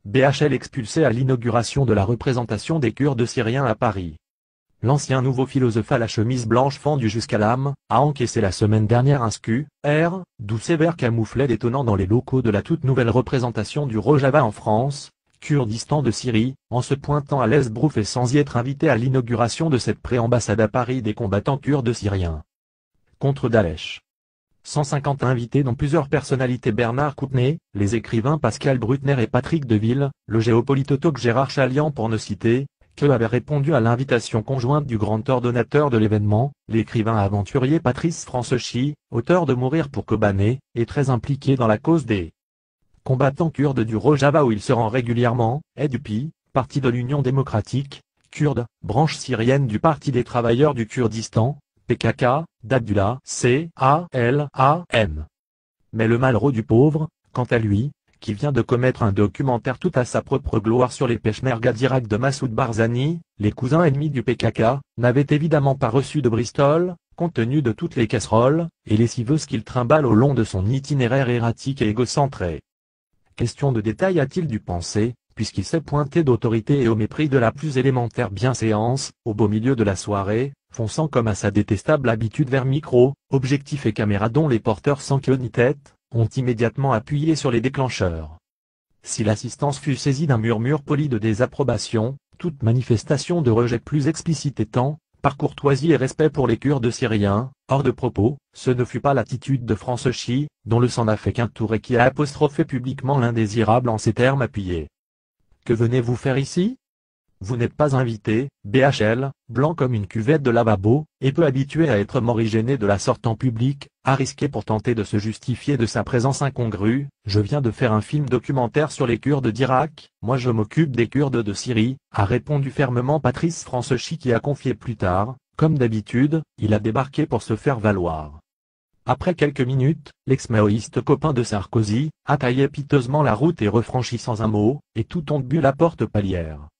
BHL expulsé à l'inauguration de la représentation des Kurdes syriens à Paris. L'ancien nouveau philosophe à la chemise blanche fendue jusqu'à l'âme, a encaissé la semaine dernière un SQ/R, d'où sévère camouflet détonnant dans les locaux de la toute nouvelle représentation du Rojava en France, Kurdistan de Syrie, en se pointant à l'esbrouf et sans y être invité à l'inauguration de cette pré-ambassade à Paris des combattants kurdes syriens contre Daesh. 150 invités dont plusieurs personnalités: Bernard Kouchner, les écrivains Pascal Bruckner et Patrick Deville, le géopolitologue Gérard Chaliand pour ne citer, que avait répondu à l'invitation conjointe du grand ordonnateur de l'événement, l'écrivain aventurier Patrice Franceschy, auteur de Mourir pour Kobané, et très impliqué dans la cause des combattants kurdes du Rojava où il se rend régulièrement, est d'UPI, parti de l'Union démocratique kurde, branche syrienne du Parti des travailleurs du Kurdistan, PKK, d'Abdullah C.A.L.A.M. Mais le malheureux du pauvre, quant à lui, qui vient de commettre un documentaire tout à sa propre gloire sur les Peshmerga d'Irak de Massoud Barzani, les cousins ennemis du PKK, n'avait évidemment pas reçu de Bristol, compte tenu de toutes les casseroles et lessiveuses qu'il trimballe au long de son itinéraire erratique et égocentré. Question de détail a-t-il dû penser, puisqu'il s'est pointé d'autorité et au mépris de la plus élémentaire bienséance, au beau milieu de la soirée, fonçant comme à sa détestable habitude vers micro, objectif et caméra dont les porteurs sans queue ni tête, ont immédiatement appuyé sur les déclencheurs. Si l'assistance fut saisie d'un murmure poli de désapprobation, toute manifestation de rejet plus explicite étant, par courtoisie et respect pour les Kurdes syriens, hors de propos, ce ne fut pas l'attitude de Franceschy, dont le sang n'a fait qu'un tour et qui a apostrophé publiquement l'indésirable en ces termes appuyés. Que venez-vous faire ici? Vous n'êtes pas invité, BHL, blanc comme une cuvette de lavabo, et peu habitué à être morigéné de la sorte en public, a risqué pour tenter de se justifier de sa présence incongrue. Je viens de faire un film documentaire sur les Kurdes d'Irak, moi je m'occupe des Kurdes de Syrie, a répondu fermement Patrice Franceschy qui a confié plus tard, comme d'habitude, il a débarqué pour se faire valoir. Après quelques minutes, l'ex-maoïste copain de Sarkozy, a taillé piteusement la route et refranchi sans un mot, et tout onde bu la porte palière.